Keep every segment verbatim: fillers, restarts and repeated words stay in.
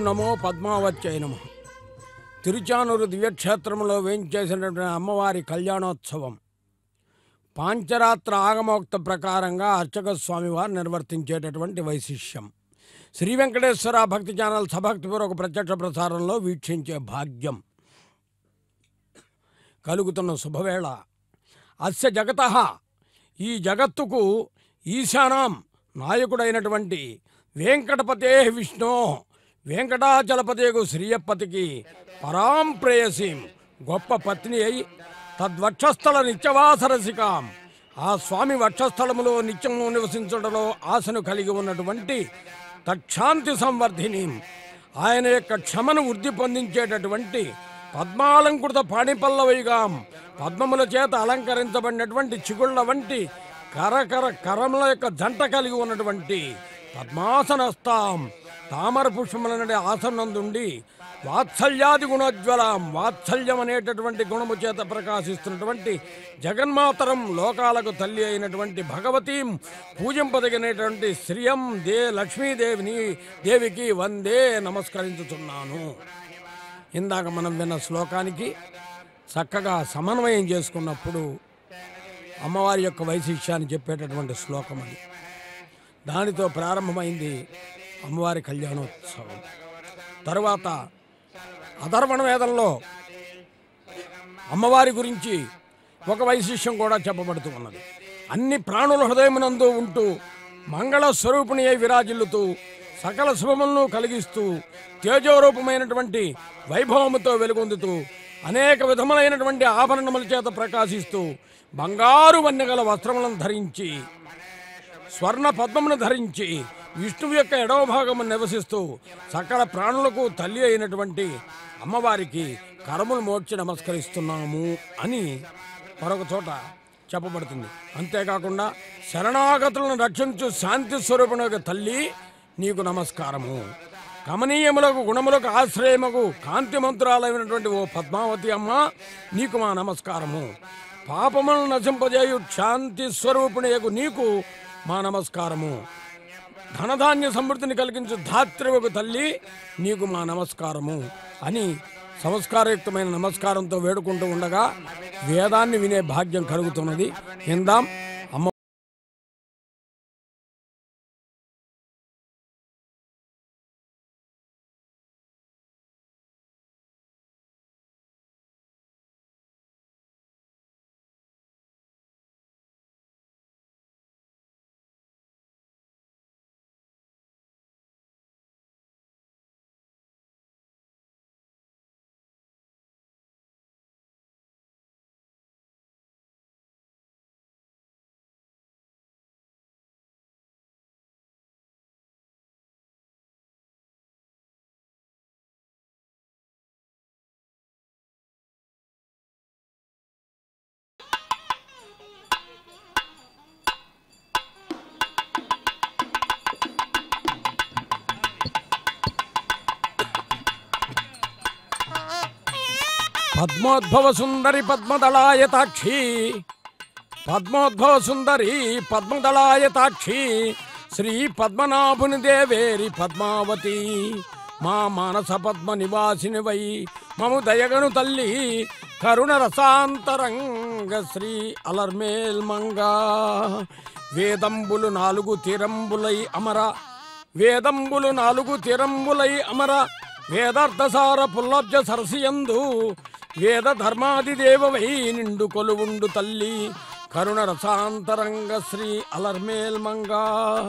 నమో పద్మావత్యై నమః. తిరుచానూరు దివ్యక్షేత్రంలో వేంచేసినటువంటి అమ్మవారి కళ్యాణోత్సవం పాంచరాత్ర ఆగమోక్త ప్రకారంగా అర్చక స్వామివారు నిర్వర్తించేటటువంటి వైశిష్యం. శ్రీ వెంకటేశ్వర భక్తి ఛానల్ సభక్తిపూర్వక ప్రత్యక్ష ప్రసారంలో వీక్షించే భాగ్యం కలుగుతున్న శుభవేళ. అస్య జగతః, ఈ జగత్తుకు ఈశానాం నాయకుడైనటువంటి వెంకటపతే విష్ణు వెంకటాచలపతికు శ్రీయప్పతికి పరాం ప్రేయసీం గొప్ప పత్ని అయి తద్వక్షస్థల నిత్యవాసరసికాం, ఆ స్వామి వక్షస్థలములో నిత్యము నివసించడంలో ఆశను కలిగి ఉన్నటువంటి తక్షాంతి సంవర్ధిని, ఆయన యొక్క క్షమను వృద్ధి పొందించేటటువంటి పద్మాలంకృత పాణిపల్లవైగాం, పద్మముల చేత అలంకరించబడినటువంటి చిగుళ్ల వంటి కరకర కరముల యొక్క జంట కలిగి ఉన్నటువంటి పద్మాసనస్తాం, తామర పుష్పములనే ఆసనందుండి వాత్సల్యాది గుణోజ్వలం, వాత్సల్యం అనేటటువంటి గుణము చేత ప్రకాశిస్తున్నటువంటి జగన్మాతరం, లోకాలకు తల్లి అయినటువంటి భగవతీం పూజింపదగినటువంటి శ్రీయం దే లక్ష్మీదేవిని దేవికి వందే నమస్కరించుతున్నాను. ఇందాక మనం విన్న శ్లోకానికి చక్కగా సమన్వయం చేసుకున్నప్పుడు అమ్మవారి యొక్క వైశిష్యాన్ని చెప్పేటటువంటి శ్లోకం అది. దానితో ప్రారంభమైంది అమ్మవారి కళ్యాణోత్సవం. తరువాత అధర్వణ వేదంలో అమ్మవారి గురించి ఒక వైశిష్యం కూడా చెప్పబడుతూ ఉన్నది. అన్ని ప్రాణుల హృదయమునందు ఉంటూ మంగళ స్వరూపిణి అయి విరాజిల్లుతూ సకల శుభములను కలిగిస్తూ తేజోరూపమైనటువంటి వైభవముతో వెలుగొందుతూ అనేక విధములైనటువంటి ఆభరణముల చేత ప్రకాశిస్తూ బంగారు వన్నెగల వస్త్రములను ధరించి స్వర్ణ పద్మమును ధరించి విష్ణువు యొక్క ఎడవ భాగము నివసిస్తూ సకల ప్రాణులకు తల్లి అయినటువంటి అమ్మవారికి కరములు మోడ్చి నమస్కరిస్తున్నాము అని మరొక చోట చెప్పబడుతుంది. అంతేకాకుండా శరణాగతులను రక్షించు శాంతి స్వరూపునకు తల్లి నీకు నమస్కారము, కమనీయములకు గుణములకు ఆశ్రయముకు కాంతిమంతురాలైనటువంటి ఓ పద్మావతి అమ్మ నీకు మా నమస్కారము, పాపములను నశింపజేయు శాంతి స్వరూపిణియకు నీకు మా నమస్కారము, ధనధాన్య సమృద్ధిని కలిగించు ధాత్రివకు తల్లి నీకు మా నమస్కారము అని సంస్కారయుక్తమైన నమస్కారంతో వేడుకుంటూ ఉండగా వేదాన్ని వినే భాగ్యం కలుగుతున్నది. విందాం. అమ్మ పద్మోద్భవ సుందరి పద్మదళాయతాక్షి, పద్మోద్భవ సుందరి పద్మదళాయతాక్షి, శ్రీ పద్మనాభుని దేవేరి పద్మావతి, మా మానస పద్మ నివాసిని వై మము దయగను తల్లి, కరుణ రసాంతరంగ శ్రీ అలర్మేల్ మంగా, వేదంబులు నాలుగు తిరంబులై అమర, వేదంబులు నాలుగు తిరంబులై అమర, వేదార్థసార పుల్లబ్జ సరసియందు వేద ధర్మాది దేవవై నిండు కొలువుండు తల్లి, కరుణ రసాంతరంగ శ్రీ అలర్మేల్ మంగా.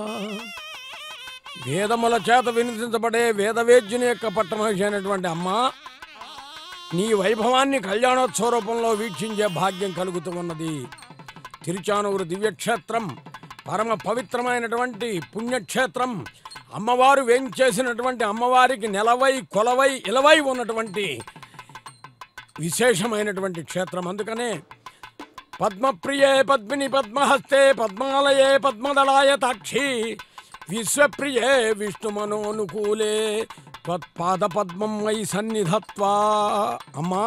వేదముల చేత వినిపించబడే వేదవేద్యుని యొక్క పట్టమహిషి అయినటువంటి అమ్మ, నీ వైభవాన్ని కళ్యాణోత్సవ రూపంలో వీక్షించే భాగ్యం కలుగుతూ ఉన్నది. తిరుచానూరు దివ్యక్షేత్రం పరమ పవిత్రమైనటువంటి పుణ్యక్షేత్రం. అమ్మవారు వేంచేసినటువంటి అమ్మవారికి నెలవై కొలవై ఇలవై ఉన్నటువంటి విశేషమైనటువంటి క్షేత్రం. అందుకనే పద్మప్రియే పద్మిని పద్మహస్తే పద్మాలయే పద్మదళాయతాక్షి, విశ్వప్రియే విష్ణుమనోనుకూలే త్వత్పాద పద్మం వై సన్నిధత్వా. అమ్మా,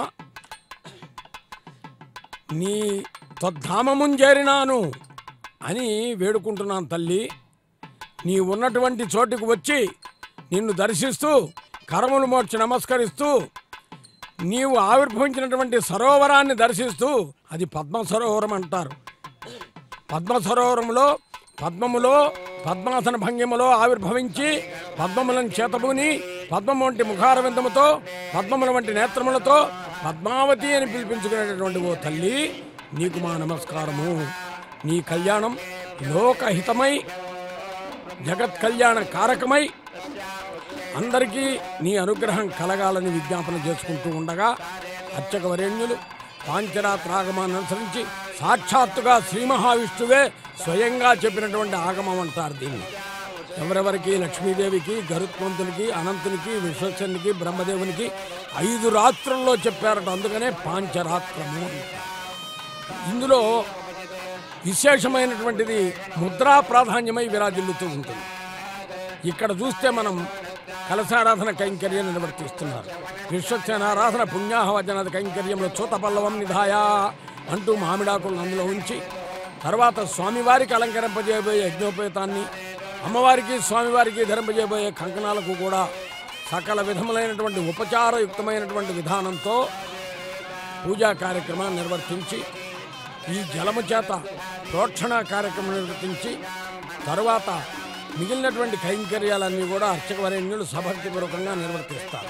నీ త్వద్ధామముంజేరినాను అని వేడుకుంటున్నాను తల్లి. నీ ఉన్నటువంటి చోటుకు వచ్చి నిన్ను దర్శిస్తూ కరములు మోడ్చి నమస్కరిస్తూ నీవు ఆవిర్భవించినటువంటి సరోవరాన్ని దర్శిస్తూ, అది పద్మ సరోవరం అంటారు. పద్మ సరోవరంలో పద్మములో పద్మాసన భంగిమలో ఆవిర్భవించి పద్మములను చేతబూని పద్మము వంటి ముఖారవిందముతో పద్మముల వంటి నేత్రములతో పద్మావతి అని పిలిపించుకునేటటువంటి ఓ తల్లి, నీకు మా నమస్కారము. నీ కళ్యాణం లోకహితమై జగత్ కళ్యాణ కారకమై అందరికీ నీ అనుగ్రహం కలగాలని విజ్ఞాపన చేసుకుంటూ ఉండగా అర్చక వరేణ్యులు పాంచరాత్ర ఆగమాన్ని అనుసరించి సాక్షాత్తుగా శ్రీ మహావిష్ణువే స్వయంగా చెప్పినటువంటి ఆగమం అంటారు దీన్ని. ఎవరెవరికి లక్ష్మీదేవికి, గరుత్మంతునికి, అనంతునికి, విశ్వసేనునికి, బ్రహ్మదేవునికి ఐదు రాత్రుల్లో చెప్పారట. అందుకనే పాంచరాత్రము అంటారు. ఇందులో విశేషమైనటువంటిది ముద్రా ప్రాధాన్యమై విరాజిల్లుతూ ఉంటుంది. ఇక్కడ చూస్తే మనం కలశారాధన కైంకర్యం నిర్వర్తిస్తున్నారు. విశ్వసేనారాధన పుణ్యాహవచన కైంకర్యంలో చూత పల్లవం నిధాయా అంటూ మామిడాకులను అందులో ఉంచి తర్వాత స్వామివారికి అలంకరింపజేయబోయే యజ్ఞోపేతాన్ని, అమ్మవారికి స్వామివారికి ధరింపజేయబోయే కంకణాలకు కూడా సకల విధములైనటువంటి ఉపచారయుక్తమైనటువంటి విధానంతో పూజా కార్యక్రమాన్ని నిర్వర్తించి ఈ జలము చేత ప్రోక్షణ కార్యక్రమం నిర్వర్తించి తరువాత మిగిలినటువంటి కైంకర్యాలన్నీ కూడా అర్చక వరేణ్యులు సభక్తిపూర్వకంగా నిర్వర్తిస్తారు.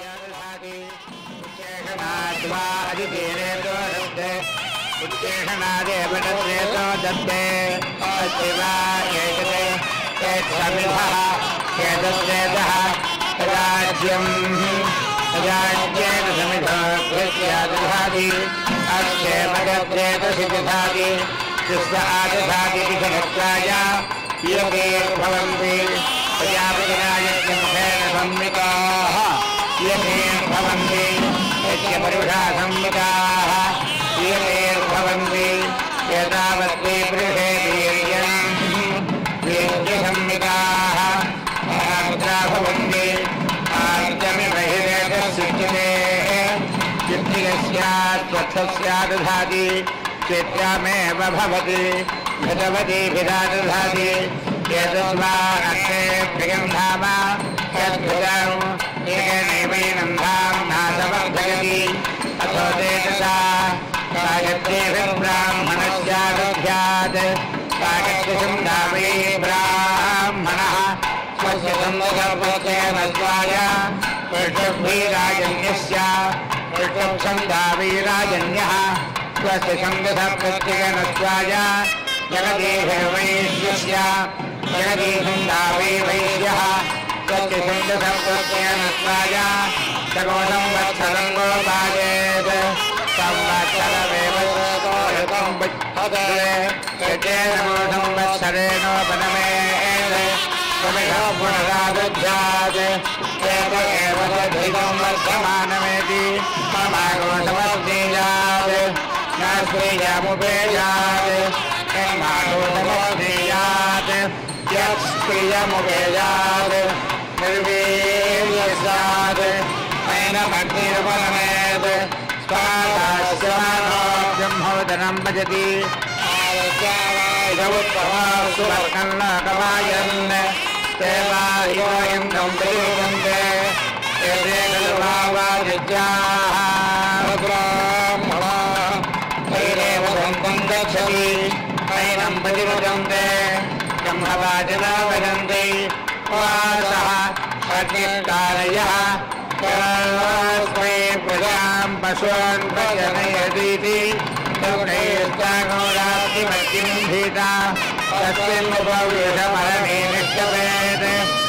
भवन्ति प्रजापतिराजमुखेन संविताः भवन्ति यज्ञपरुषा संविताः भवन्ति एतावत्ते पुरुषे वीर्यम् वीर्यसंविताः महामुद्रा भवन्ति आर्जमिमहिरेतस्सिच्यते चित्तिरस्यात् त्वत्सस्यात् दधाति चित्रामेव भवति भगवती भिदादधाति यदस्वा अक्षे प्रियं धाम यद्भुतं एकनैवैनं धाम्ना समर्थयति अथो तेजसा कायत्रेभिर्ब्राह्मणस्यादध्यात् कायत्रिशं दावे ब्राह्मणः स्वस्य सन्दर्भतेन स्वाय पृष्ठभीराजन्यस्य पृष्ठं दावीराजन्यः स्वस्य सन्दर्भतेन स्वाय जगदीशवैश्यस्य जगदीशं दावे वैश्यः स्वस्य सन्दर्भतेन स्वाय सगोदं वत्सलं गोपादेत् संवत्सरमेव गोहितं वत्सरे यजेनमोदं वत्सरेणोपनमेत् त्वमिदं पुनरादध्यात् एव एव तद्धितं वर्धमानमेति ममागोषमस्नीयात् न स्त्रियमुपेयात् यन्मागोषमस्नीयात् यत्स्त्रियमुपेयात् निर्वीर्यस्यात् नैनमग्निर्परमेत् स्वादास्यमानो ब्रह्मोदनं भजति सुवर्णल्लोकमायन् देवायोऽयं सम्प्रयुज्यन्ते एते खलुभावादित्याः ब्राह्मणा तैरेव सन्तं गच्छति नैनं प्रतिभजन्ते ब्रह्मवादिना भजन्ति वासः अग्निकारयः तस्मै प्रजां पशून् प्रजनयतीति तौणैश्चाघोरात्मज्ञं भीता तस्मिन्मुपविषमरणे निष्ठवेत्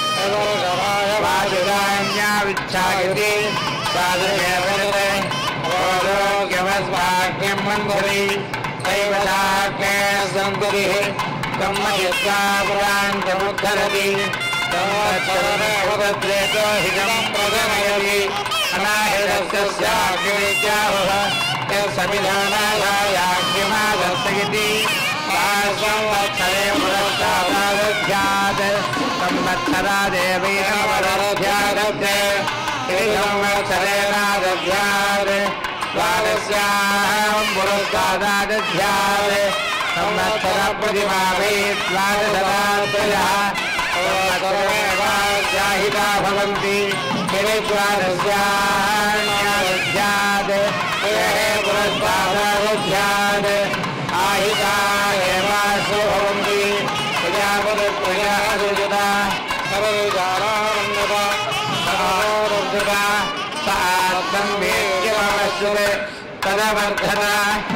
वासुदान्याविच्छायति साधुदेवते आरोग्यमस्वाक्यं मन्धरी दैवताख्ये सन्ततिः सम्महित्वा पुरान्तमुद्धरति संवत्सरमेवद्रेतो हितं प्रजनयति अनाहितस्याग्नित्याहुः यत्समिधानायाग्निमादर्शयति संवत्सरे पुरस्तादादध्यात् संवत्सरादेवैनवदध्यादत्ते इति संवत्सरेणादध्यात् द्वादश्यां पुरस्तादादध्यात् संवत्सरप्रतिमावै द्वादशरात्रयः संवत्सरेवाध्याहिता भवन्ति ते विश्वादस्यान्यादध्यात् हे पुरस्तादध्यात् आहिता एवासो भवन्ति प्रजापतिप्रजासुजता सर्वजानामन्नता सर्वोरुद्धता सार्थं वेद्यमानस्यते तदवर्धता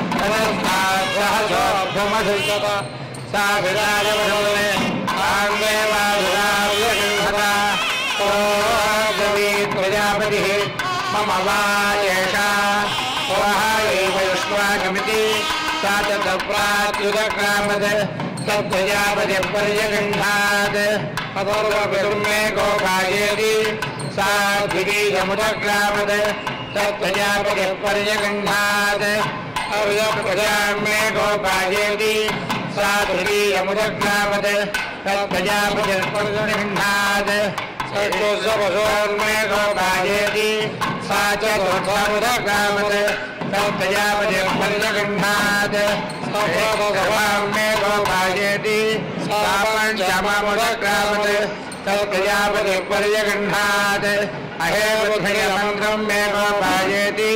तदस्तात्सहसोऽभ्यमधुष्यत सा विराजवधूने आङ्गेवाधुराव्यगन्धता ब्रवीत् प्रजापतिः मम वा एषा वः एव युष्माकमिति सा तत्प्रात्युदक्रामत् तत्प्रजापतिपर्यगण्ठात् अथर्वपितुर्मे गोपायेति सा द्वितीयमुदक्रामत् तत्प्रजापतिपर्यगण्ठात् अव्यप्रजामे गोपायेति सा तृतीयमुदक्रामत् तत्प्रजापतिपर्यगण्ठात् चतुर्मे गोपायेति सा चतुर्थमुदक्रामत् तत्प्रजापतिपर्यगण्ठात् मे गोपायेति सा पञ्चममुदक्रामत् तत्प्रजापतिपर्यगण्ठात् अहे बुद्धयमन्त्रं मे गोपायेति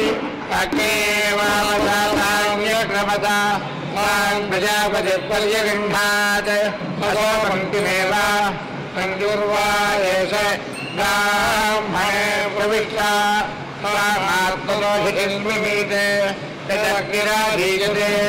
अग्नेवावसातान्यक्रमता तां प्रजापतिपर्यगण्ठात् अथो पङ्क्तिमेव पङ्क्तिर्वा एष ब्राह्मणे प्रविष्टा आत्मनोषितिर्मिमीते तदग्निराधीयते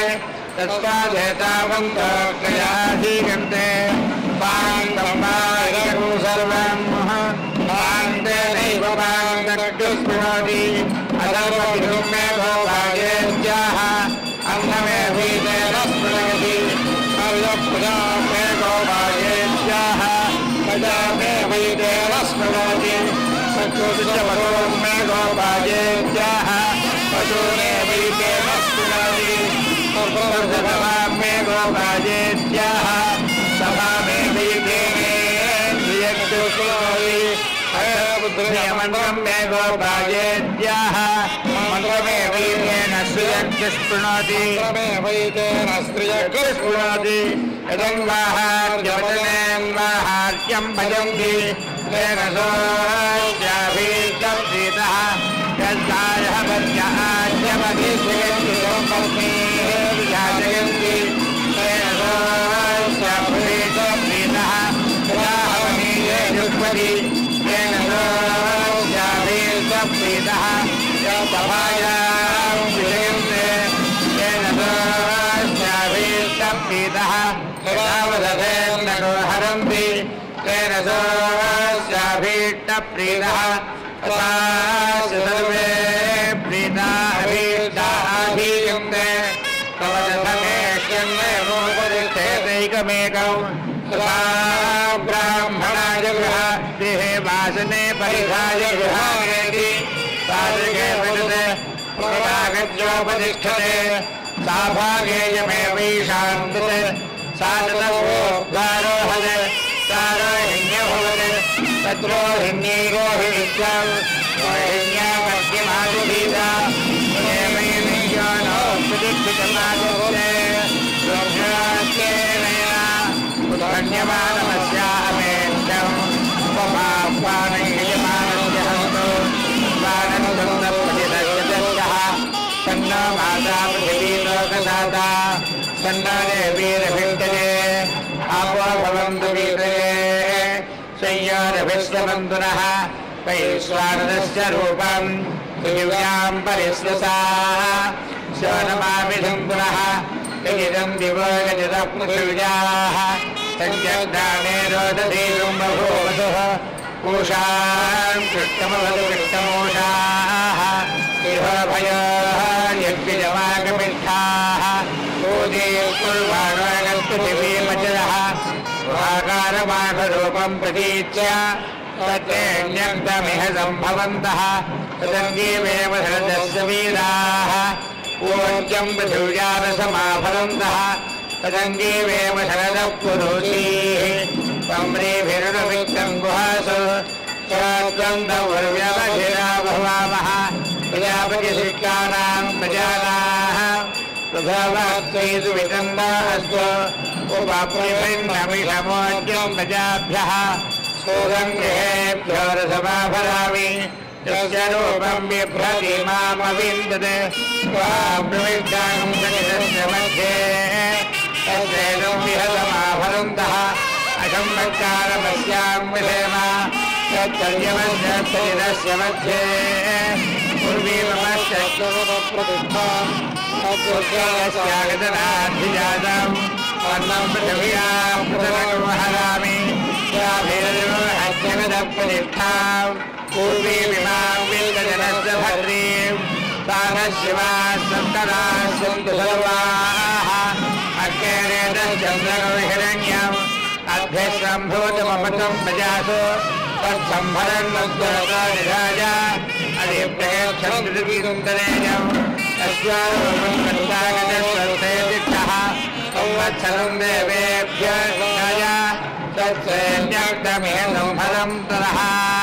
तत्साधेतावन्तोक्तयाधीयन्ते पाण्डम्बायकं सर्वं पाण्डेनैव पाण्डरग्निस्पृणोति अथर्वपितुं मे गोपायेत्याह अन्नमेवीतेन स्पृणयति अर्यप्रजा मे गोपायेत्याह प्रजामेवीतेन स्पृणोति चतुर्दशपरों मे गोपायेत्याह पशूनेवीतेन स्पृणोति सर्वप्रजभवां मे गोपायेत्याह सभामेवीतेनेन्द्रियक्षुष्णोति बुद्धिमन्त्रं मे गोपायेत्याह मन्त्रमेवीतेन श्रियक्षुष्णोति मन्त्रमेवीतेन श्रियक्षुष्णोति यदन्वाहार्यवचनेन्वाहार्यं भजन्ति तेन सोऽस्याभीष्टप्रीतः यद्दायः पद्याद्यमधिष्यन्ति सम्पत्नीः विजायन्ति तेन सोऽस्याभीष्टप्रीतः यदाहवनीये युष्मति तेन सोऽस्याभीष्टप्रीतः सभायां विजयन्ते तेन सोऽस्याभीष्टप्रीतः यदावदधेन हरन्ति तेन सोऽस्याभीष्टप्रीतः सर्वे प्रीताभीष्टाधीयन्ते तवदधमेष्यन्मेवोपदिष्ठेतैकमेकौ तथा ब्राह्मणाय गृहाति वासने परिधाय गृहाणेति साधके वदते प्रभागज्योपतिष्ठते सा भागेयमेवैषान्तते सा ततोद्धारोहते सारोहिण्यभवते तत्रोहिण्यै रोहिणीत्यां रोहिण्या मध्यमादुभीता एवैर्यो नो प्रतिष्ठितमादुभूते रोषास्येनया उद्गण्यमानमस्यामेष्टं उपमाह्वानयमानस्य हस्तो वानन्दप्रतिदग्धः तन्नो माता पृथिवी लोकदाता तन्नो देवीरभिष्टते आपो भवन्तु वीरे संयोरभिष्टबन्धुनः वैश्वानरस्य रूपं पृथिव्यां परिस्वसा शोनमामिषं पुनः यदिदं दिवो यदिदः पृथिव्याः सञ्जग्धाने रोदधीरुं बभूवधुः पूषां कृष्णमवधु कृष्णमूषाः इह भयोः यज्ञजमागमिष्ठाः पूजीर्कुर्वाणोऽगस्तुपृथिवीमचलः गुहाकारमाघरूपं प्रतीच्य तत्तेऽन्यन्तमिह सम्भवन्तः तदङ्गीमेव शरदस्य वीराः पूज्यं पृथिव्यारसमाफलन्तः तदङ्गीमेव शरदः पुरुषीः पम्रीभिरुणवित्तं गुहासु शरद्वन्द्ववर्व्यवधिरा भवामः प्रजापतिशिष्टानां प्रजानाः प्रभावात्सैतु वितन्दा अस्तु उपाप्रिभिन्नमिषमोज्यं प्रजाभ्यः पूर्वं गृहेभ्यो रसमाभरामि यस्य रूपं बिभ्रति मामविन्दते त्वां प्रविष्टां गणितस्य मध्ये तस्यैनं विहतमाभरन्तः अशम्भकारमस्यां विधेम तत्तर्यमस्य शरीरस्य मध्ये पूर्वीमस्य प्रतिष्ठाम् अग्रस्यागतनाधिजातम् अन्नं पृथिव्यां पृथगमहरामि प्रतिष्ठाम् पूर्वीमिमां विन्दजनस्य भद्रीं तानः शिवाः सन्तराः सन्तु सर्वाः अग्नेरेतश्चन्द्रगौहिरण्यम् अभ्यस्रम्भूतमपतं प्रजासु तत्सम्भरन्मुद्गरतानिराज अधिप्रयच्छन्द्रविन्दनेयम् तस्यारूपं कट्टागतस्वर्थे तिष्ठः संवत्सरं देवेभ्यः राज तत्सैन्यक्तमिह संभरं तरः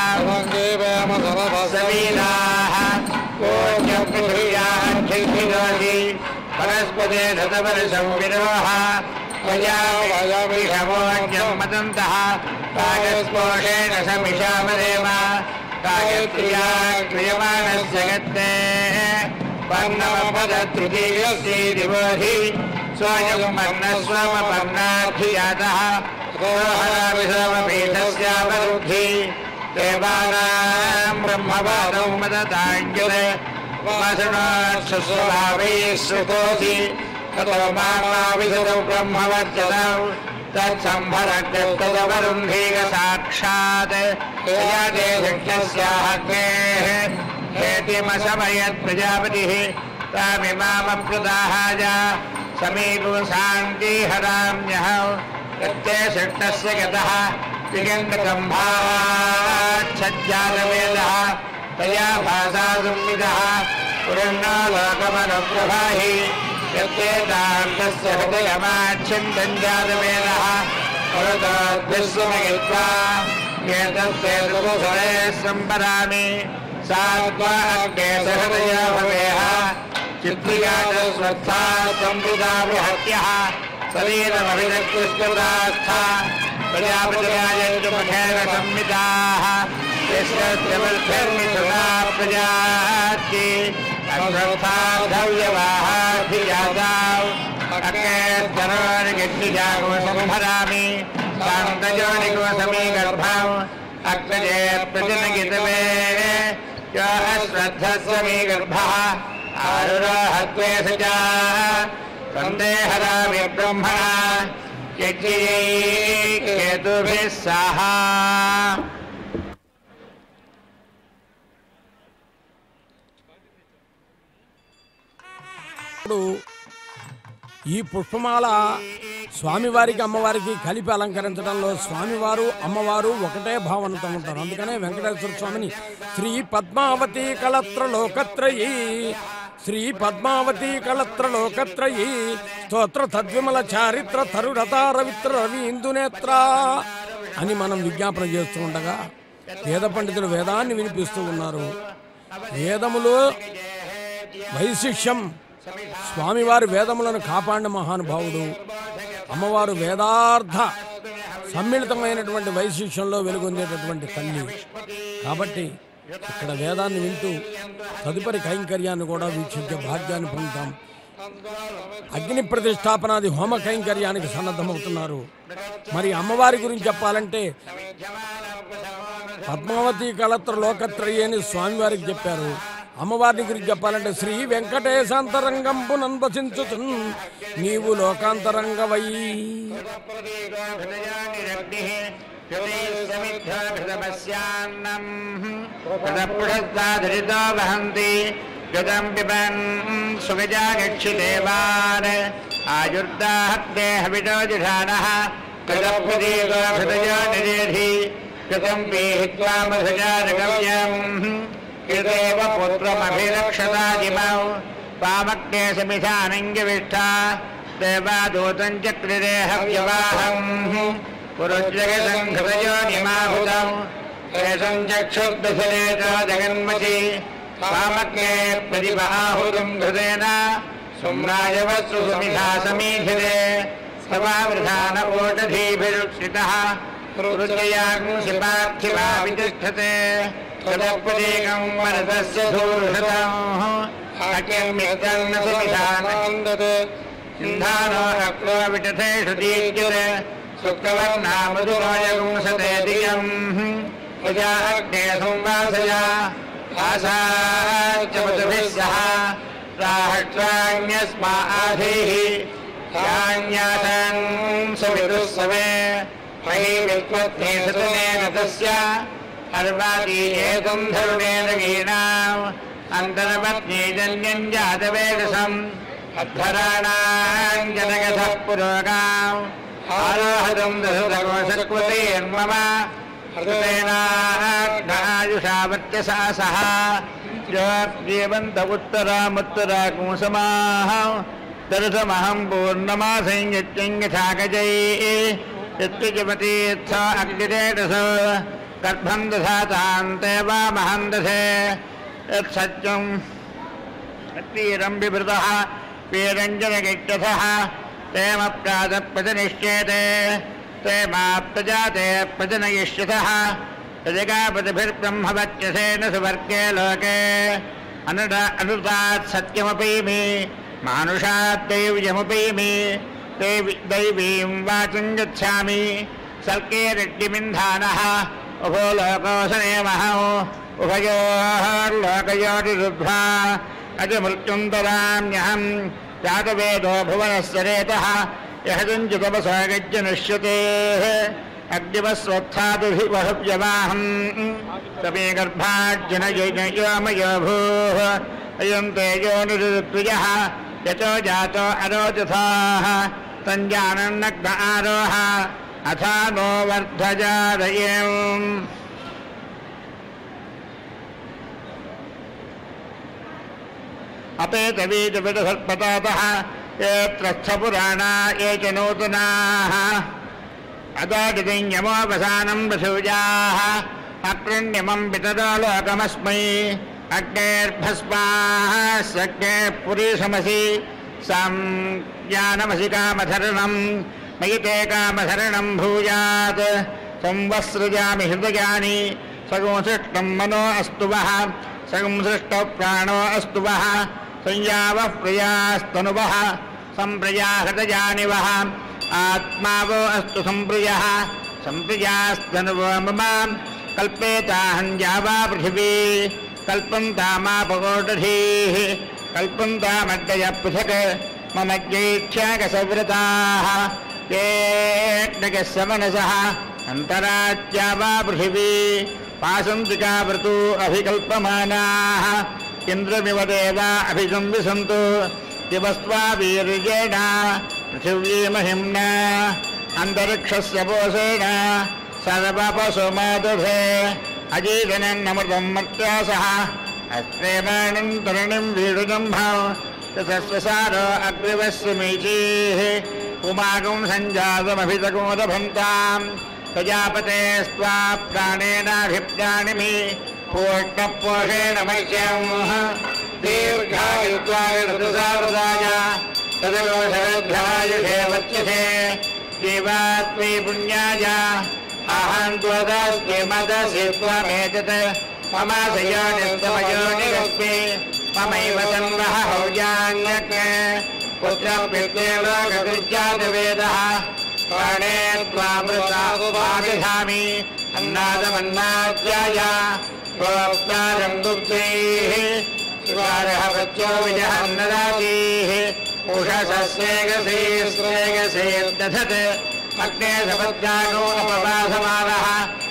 सवीराः पूज्यं पृथिव्याः खिल्खिलोति वनस्पते धतवर्षं विरोह वयामिषमोज्ञं मतन्तः कागस्पोषेण समिषामदेव कागक्रिया क्रियमाणस्य गत्ते पर्णमपदतृतीयस्य दिवोहि स्वयं पर्णस्वमपर्णाधियातः गोहराविषमपीठस्यावरुद्धि देवानां ब्रह्मवादौ मदताञ्जले वासनाक्षस्वभावैः श्रुतोऽसि ततो मामाविशदौ ब्रह्मवर्चनौ तत्सम्भरग्रस्तदवरुन्धीग साक्षात् यजाते शक्यस्याग्नेः हेतिमशमयत् प्रजापतिः तामिमामप्रदाहाय समीपुंसान्तिहराम्यः प्रत्ये शक्तस्य गतः दिगन्तकम्भाच्छज्जातवेदः तया भाषा संविदः पुरन्नो लोकमनुप्रभाहि यत्तेतान्तस्य हृदयमाच्छिन्दञ्जातवेदः पुरतोद्भिस्वमयित्वा एतस्य सुभुसरे सम्परामि सा त्वा अग्ने सहृदया भवेह चित्रियास्वस्था संवृता विहत्यः शरीरमभिदकृष्टुदास्था प्रजापतिराजन्तुमुखेन संविताः यस्य वल्भर्मिथुना प्रजाति अश्वस्थाधव्यवाहाधिजाताम् अग्नेस्तनोर्गिट्टिजागो संभरामि शान्तयोनिगो समीगर्भम् अग्नजे प्रजनगितमे यो अश्रद्धस्य मे गर्भः आरुरोहत्वे स च सन्देहरामि ब्रह्मणा यज्ञै केतुभिः सह ఈ పుష్పమాల స్వామివారికి అమ్మవారికి కలిపి అలంకరించడంలో స్వామివారు అమ్మవారు ఒకటే భావనతో ఉంటారు. అందుకనే వెంకటేశ్వర స్వామిని శ్రీ పద్మావతి కళత్ర లోకత్రయీ శ్రీ పద్మావతి కళత్ర లోకత్రయీ స్తోత్ర తద్విమల చారిత్ర తరురత రవిత్ర రవి ఇందునేత్ర అని మనం విజ్ఞాపన చేస్తూ ఉండగా వేద పండితులు వేదాన్ని వినిపిస్తూ ఉన్నారు. వేదములో వైశిష్యం స్వామివారి వేదములను కాపాడిన మహానుభావుడు, అమ్మవారు వేదార్థ సమ్మిళితమైనటువంటి వైశిష్యంలో వెలుగొందేటటువంటి తల్లి. కాబట్టి ఇక్కడ వేదాన్ని వింటూ తదుపరి కైంకర్యాన్ని కూడా వీక్షించే భాగ్యాన్ని పొందుతాం. అగ్ని ప్రతిష్టాపనాది హోమ కైంకర్యానికి సన్నద్ధమవుతున్నారు. మరి అమ్మవారి గురించి చెప్పాలంటే పద్మావతి కళత్ర లోకత్రయీ అని స్వామివారికి చెప్పారు. అమ్మవారిని గురించి చెప్పాలంటే శ్రీ వెంకటేశాంతరంగంబు నంబసించు నీవు లోకాంతరంగవై यदेव पुत्रमभिरक्षतादिमौ पामग्ने समिधानङ्गविष्ठा देवादूतं चक्रिरेहव्यवाहम् पुरुषजगसङ्घृतयोनिमाहुतं एषं चक्षुर्दशले च जगन्मसि पामग्ने प्रतिबाहुतं घृतेन सुम्राजवत्सु समिधा समीधिरे समावृधान ओषधीभिरुक्षितः रुद्रयागुंसि पार्थिवा वितिष्ठते तदप्रतीकं वरदस्य धूर्षतम् आख्यमित्यन्न सुविधानन्दते सिन्धानो अक्लो विटथेषु दीर्घुर शुक्रवर्णा मधुरोयगुंसते धियम् प्रजा अग्ने संवासया आसाच्च मधुभिः सह राष्ट्राण्यस्मा आधीः यान्यासान् सवितुः सवे मयि विद्वत्ते सतनेन तस्य अर्वाति एतं धरुणेन गीणाम् अन्तर्पत्नी जन्यम् जातवेदसम् अद्धराणाम् जनगधः पुरोगाम् आरोहतम् दशदकोशकृतेर्मम हृतेनायुषा वर्चसा सह जीवन्त उत्तरामुत्तराकुंसमाः दर्शमहम् पूर्णमासं यत्यङ्गछाकजैः यत्तिजपतीर्थ अग्निरेटस गर्भम् दधातान्ते वामहम् दधे यत्सत्यम् तीरम् बिभृतः वीरञ्जनगिट्टथः ते मप्रातप्रजनिष्येते ते माप्तजाते प्रजनयिष्यतः यजगापतिभिर्ब्रह्मवत्यसेन सुवर्गे लोके अनुदा अनुदात् सत्यमपीमि मानुषात् दैव्यमपीमि दैवीं वाचं गच्छामि सल्के रेड्डिमिन्धानः उभो लोकोऽसनेमहौ उभयोर्लोकयोनिरुद्ध्वा अजमृत्युम् ददाम्यहम् जातवेदो भुवनस्य रेतः यः किञ्चिदपसो गज्जनिष्यते अग्निवस्वत्थादुभिवहव्यवाहम् समे गर्भाज्जनयोमयो भूः अयम् तेजो निरुद्विजः यतो जातो अरोचथाः तञ्जानन्नग्न आरोह अथा नो वर्धजादयम् अपेतवीजविदसर्पतातः ये त्रस्थपुराणा ये च नूतनाः अदादियमोपसानम् वसूजाः अकृण्यमम् पितरो लोकमस्मै अग्नेर्भस्माः सज्ञे पुरीशमसि संज्ञानमसि कामधरणम् मयि ते कामधरणम् भूयात् संवत्सृजामि हृदयानि सगुंसृष्टम् मनो अस्तु वः सगुंसृष्टौ प्राणो अस्तु वः संयावः प्रियास्तनुवः सम्प्रिया हृदयानि वः आत्मा वो अस्तु सम्प्रियः सम्प्रियास्तनुवो मम कल्पेताहञ्जावा पृथिवी कल्पन्तामापकोटधीः कल्पन्तामद्दय पृथक् मम ज्यैक्षाकसव्रताः येऽग्नगस्य मनसः अन्तराज्या वा पृथिवी पाशन्तिका वृतु अभिकल्पमानाः इन्द्रमिव देवा अभिसंविशन्तु दिवस्त्वा वीर्येण पृथिवीमहिम्ना अन्तरिक्षस्य पोषेण सर्वपशुमा दधे अजीजनन्नमृतम् मर्त्यासः अस्त्रेमाणिम् तरणिम् वीडुजम्भौ ततस्वसारो अग्निवस्य मीचीः उमागुम् सञ्जातमभितगोदभन्ताम् प्रजापते स्त्वा प्राणेनाभिप्राणिमि पूर्णपोषेण मह्यम् दीर्घायुत्वाय ऋतुसारदाय तदयोषद्भ्यायुषे वच्यसे जीवात्मी पुण्याय अहं त्वदस्मि मदसि त्वमेतत् मम सयोनिस्तमयोनिरस्मि ममैव तन्वः हौजान्यक् पुत्रपित्रेलोककृत्यादिवेदः प्राणे त्वामृतामुपाविधामि अन्नादमन्नाद्याय प्रोक्तारम् दुग्धैः सुगारहवत्यो विजहन्नदातीः उषसस्वेगसे स्वेगसेर्दधत् अग्ने सपत्यागो अपवासमानः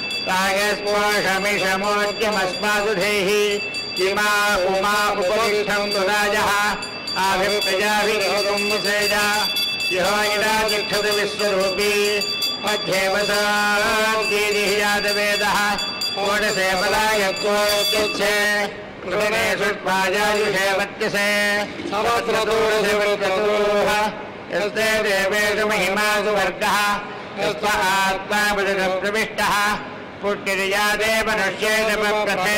तायस्पोषमिषमोद्यमस्मादुधेः इमा उमा उपतिष्ठम् तुराजः आभिप्रजाभिरोगम् मुसेज यो इडा तिष्ठति विश्वरूपी मध्ये वसाद्गीरिः यादवेदः षोडशे बलायत्वोच्यच्छे कृतने षट्पाजायुषे वत्यसे सहस्रदूरसे वृत्ततोः यस्ते देवेषु महिमासु वर्गः यस्व आत्मा प्रविष्टः पुट्टिर्यादे मनुष्येण पप्रथे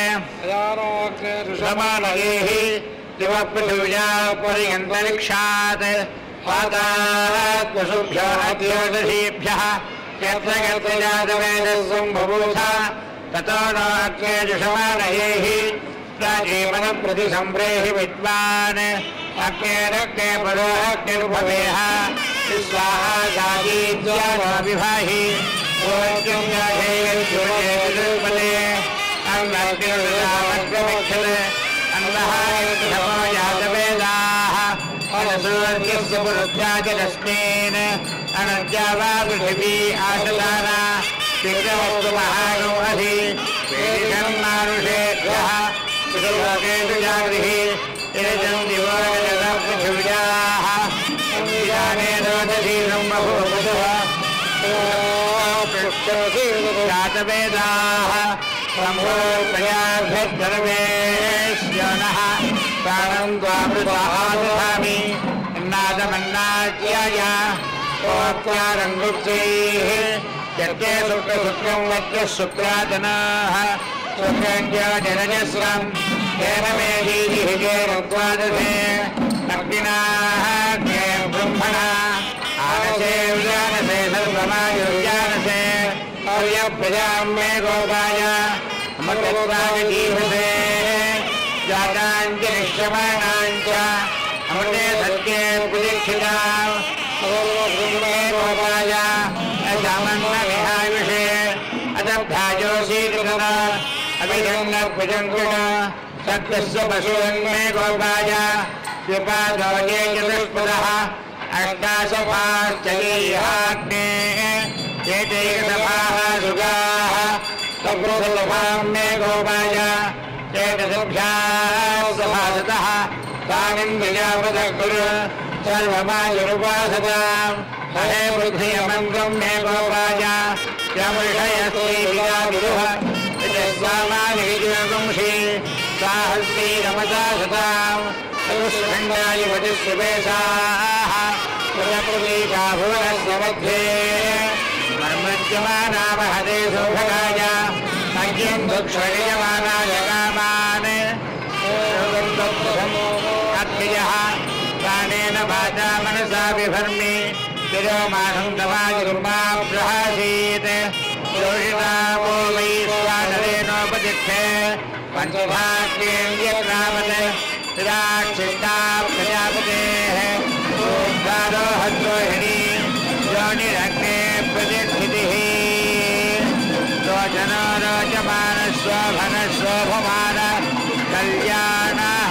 समानयैः दिवपृथिव्या पर्यन्तरिक्षात् पातात् पशुभ्यो अद्योदशीभ्यः यत्र यत्र जातवेदस्वं बभूथ ततो नो अग्ने जुषमानयेहि प्राजीवनं प्रति सम्प्रेहि विद्वान् अग्नेरग्ने परो अग्निर्भवेह स्वाहा जागीत्यानो विभाहि ओज्यं जाधेयर्जुनेर्जुपदे अन्नग्निर्जामग्रमिक्षत् अन्नः यत्समो जातवेदाः अनसूर्यस्य पुरुषाजलस्मिन् अनद्या वा पृथिवी आशदाना विक्रमस्तु महानो अधि वेदिषन्मानुषेभ्यः सुलोकेषु जागृहि तेजं दिवो जगतः पृथिव्याः संविधाने रोदधीनं बभूवुः जातवेदाः सम्भोक्तयाभ्यर्धर्मेश्योनः प्राणं द्वामृताः दधामि अन्नादमन्नाद्याय ओक्त्यारङ्गुप्तैः यज्ञे शुक्रशुक्रं वज्रः शुक्रादनाः शुक्रज्ञो जनजस्रं तेन मे दीजिहिजेन द्वादशे अग्निनाः ज्ञे ब्रह्मणा आनसे उजानसे सर्वमायुर्जानसे पर्यप्रजां मे गोपाय अमृतत्वाय जीवसे जाताञ्च निश्चमानाञ्च अमृते सत्ये प्रदीक्षितां मे गोपाय अजामन्नविहायुषे अदब्धाजोऽसीकृतः अभिजङ्गभुजङ्गिण सत्यस्य पशुरन्मे गोपाय विपादो ये चतुष्पदः अष्टासभाश्चलीहाग्ने चेतैकसभाः सुगाः सप्रोसभां मे गोपाय चेतसभ्याः सभासतः तानिं विजापदः कुरु सर्वमायुरुपासतां हरे पृथ्वीमन्त्रं मे गोपाय यमृषयस्त्रीविजाविरुः यजस्वामानिविजुवंशी साहस्री रमता सतां चतुष्खण्डाय वचस्वेषाः प्रजप्रतीका भुवनस्य मध्ये मर्मज्यमाना महते सौभगाय अज्ञं दुःक्षयमानाय कामान् अत्रियः प्राणेन वाचा मनसा बिभर्मि तिरोमानं तवायुर्मां प्रहासीत् योषितामो वै स्वानरेणोपतिष्ठे पञ्चभाग्येन यत्रावत् राक्षिता प्रजापतेः ओंकारोहद्रोहिणी योनिरग्ने प्रतिष्ठितिः रोचनो रोचमान शोभन शोभमान कल्याणः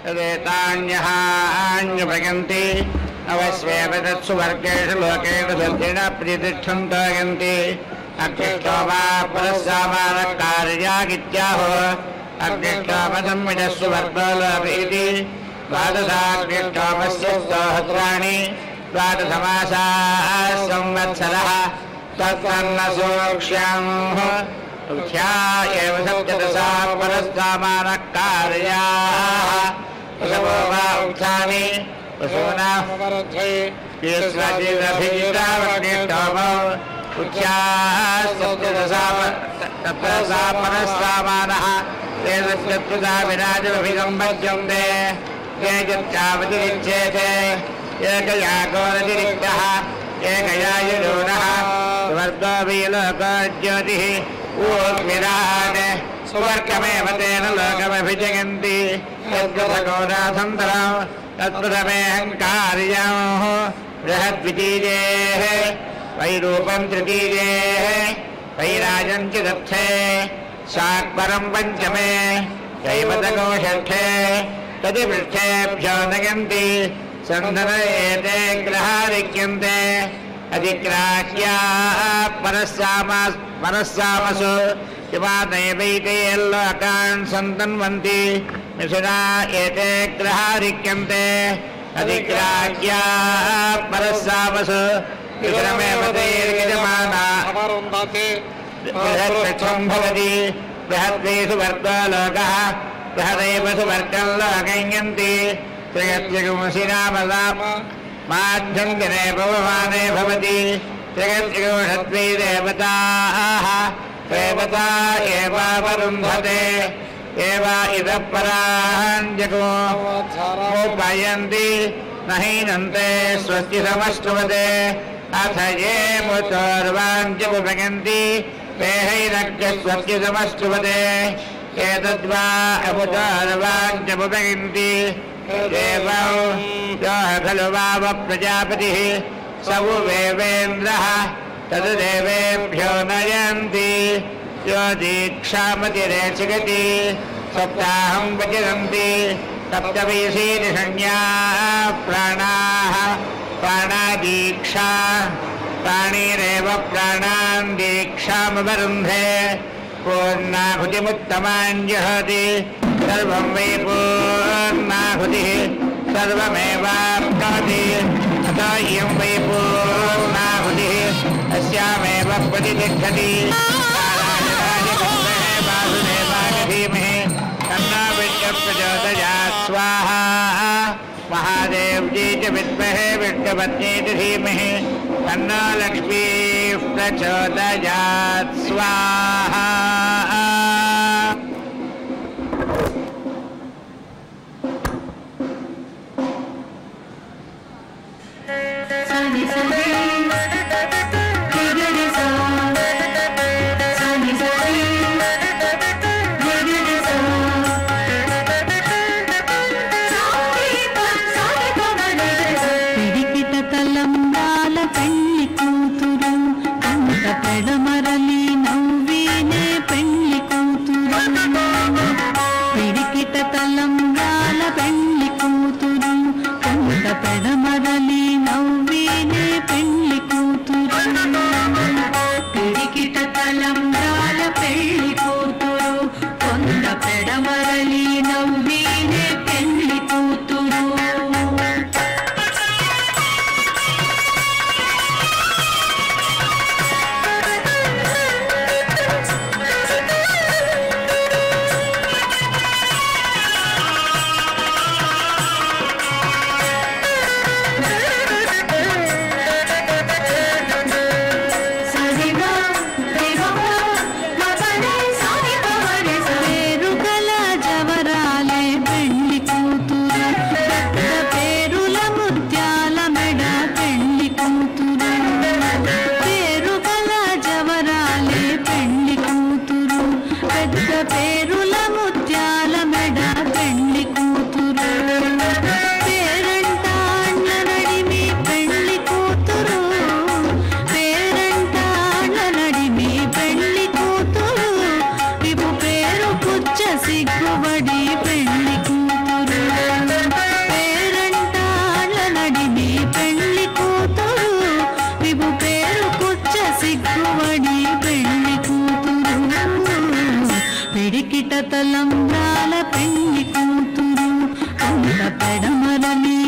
यदेतान्यहान्युभयन्ति अवश्येव तत्सु वर्गेषु लोकेषु सत्येन प्रतिष्ठन्तो यन्ति अग्निष्टो वा परस्सामानकार्यागित्याहो अग्निष्टोमसंविदस्सु वर्गो लोभेति द्वादशाग्निष्टोमस्य सहस्राणि द्वादशमासाः संवत्सरः तत्तन्न सूक्ष्यम् उक्त्या एव सप्तदशा परस्सामानकार्याः पशवो वा उक्तानि पशूनां विश्वजिदभिजितावग्निष्टोमो उक्त्या सप्तदशा तत्रसा परस्सामानः तेजश्चत्रुता विराजमभिगं भज्यन्ते तेजश्चावतिरिच्येते एकयागोरतिरिक्तः एकयायुरूढः सुवर्गोऽभिलोकज्योतिः ऊर्मिराट् सुवर्गमेव तेन लोकमभिजयन्ति यद्गतघोरासन्तरं तत्प्रथमेऽहङ्कार्यं बृहद्वितीयेः वैरूपं तृतीयेः वैराजं चतुर्थे शाक्परं पञ्चमे दैवतको षष्ठे तदिपृष्ठेभ्यो नयन्ति सन्दन एते ग्रहारिक्यन्ते अधिग्राह्याः परस्सामास् परस्सामसु इमानैवैते लोकान् सन्तन्वन्ति मिथुना एते ग्रहारिक्यन्ते अधिग्राह्याः परस्सामसु मिथुनमेव तैर्यजमाना बृहत्पृष्ठं भवति बृहद्वेषु वर्गो लोकः बृहदैव सुवर्गं लोकयन्ति त्रिगत्यगुंसिनामदाम माध्यन्दिने पवमाने भवति त्रिगत्यगुंषद्वै देवताः देवता एवावरुन्धते एव इतः पराञ्जगोपायन्ति न हीनन्ते स्वस्ति समश्नुवते अथ ये मुचोर्वाञ्चमुपगन्ति ते हैनज्ञस्वस्ति समश्नुवते एतद्वा अमुचोर्वाञ्चमुपगन्ति एवं यो खलु वाव प्रजापतिः स वो वेवेन्द्रः तद्देवेभ्यो नयन्ति यो दीक्षामतिरेचिगति सप्ताहं वचरन्ति सप्तवीशीति संज्ञाः प्राणाः प्राणादीक्षा प्राणीरेव प्राणान् दीक्षामवरुन्धे पूर्णाहुतिमुत्तमाञ्जहति सर्वं वै पूर्णाहुतिः सर्वमेवाप्नोति अतो इयं वै पूर्णाहुतिः अस्यामेव प्रतिष्ठति नारायणाय विद्महे वासुदेवाय धीमहि तन्नो विष्णुः प्रचोदयात् स्वाहा महादेवजी च विद्महे विष्णुपत्नी च धीमहि तन्नो लक्ष्मीः प्रचोदयात् स्वाहा పెడమరలి నవ్వేనే పెండ్లి ఎక్కువడి పెళ్లి కూతురు పిడికిట తలంబ్రాల పెళ్లి కూతురు కొంత పెడమరని